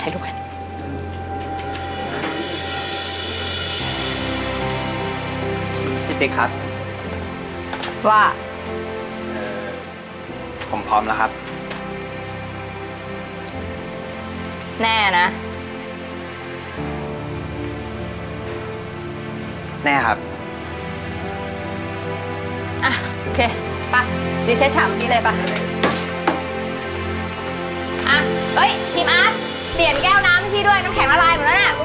ถ่ายรูปกันพี่ติ๊กครับว่าผมพร้อมแล้วครับแน่นะแน่ครับอ่ะโอเคป่ะรีเซ็ตฉากเมื่อกี้เลยป่ะอ่ะเฮ้ยทีมอาร์ตเปลี่ยนแก้วน้ำให้พี่ด้วยน้ำแข็งละลายหมดแล้วน่ะ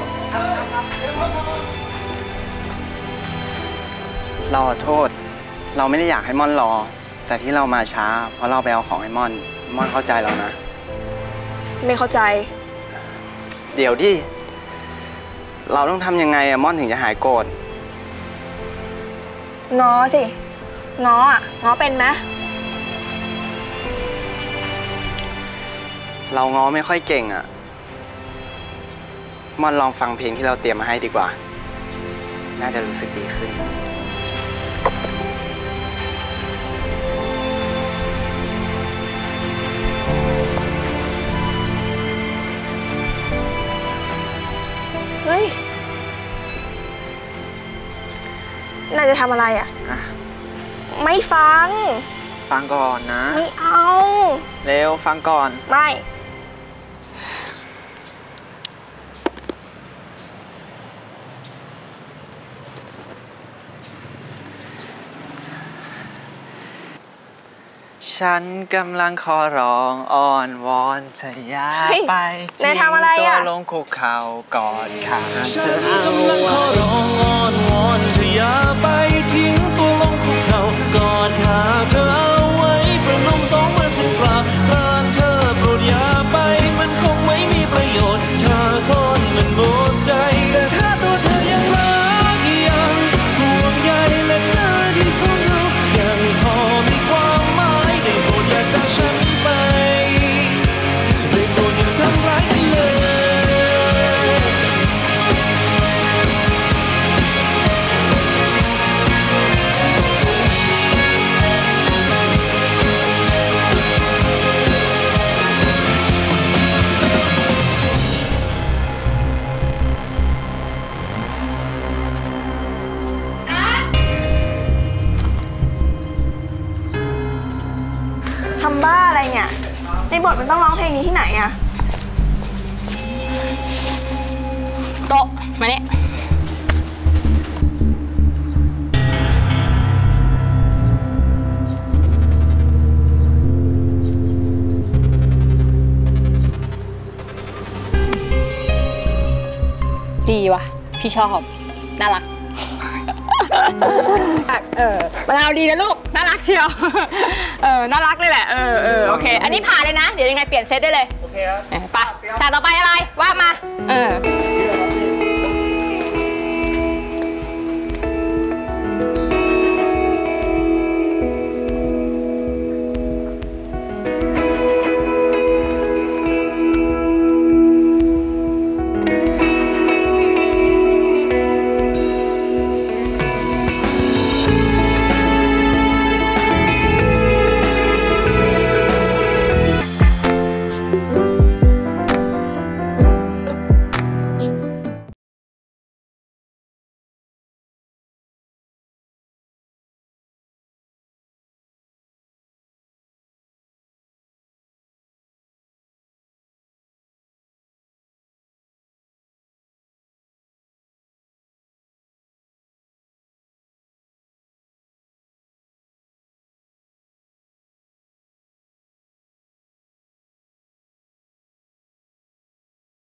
เราขอโทษเราไม่ได้อยากให้ม่อนรอแต่ที่เรามาช้าเพราะเราไปเอาของให้ม่อนเข้าใจเรานะไม่เข้าใจเดี๋ยวดิเราต้องทำยังไงอะม่อนถึงจะหายโกรธง้อสิง้อเป็นไหมเราง้อไม่ค่อยเก่งอะม่อนลองฟังเพลงที่เราเตรียมมาให้ดีกว่าน่าจะรู้สึกดีขึ้นเฮ้ยนายจะทำอะไรอ่ะไม่ฟังก่อนนะไม่เอาเร็วฟังก่อนไม่ฉันกำลังขอร้องอ้อนวอนเธออย่าไปทิ้งตัวลงคุกเข่ากอดขาเธอฉันกำลังขอร้องอ้อนวอนเธออย่าไปทิ้งตัวลงคุกเข่ากอดขาเธอเอาไว้ประนมสองมือขึ้นกราบกรานเธอโปรดอย่าไปมันคงไม่มีประโยชน์เธอคนมันหมดใจแต่ถ้าตัวเธอยังรักยังห่วงใยและเธอที่ของเรายังพอมีความหมายได้โปรดอย่าจากฉันไปได้โปรดอย่าทำร้ายกันเลยทำบ้าอะไรเนี่ยในบทมันต้องร้องเพลงนี้ที่ไหนอะโต๊ะมาเนี่ยดีว่ะพี่ชอบน่ารักมะนาวดีนะลูกน่ารักเชียวน่ารักเลยแหละโอเคอันนี้ผ่านเลยนะเดี๋ยวยังไงเปลี่ยนเซตได้เลยโอเคครับไปฉากต่อไปอะไรว่ามา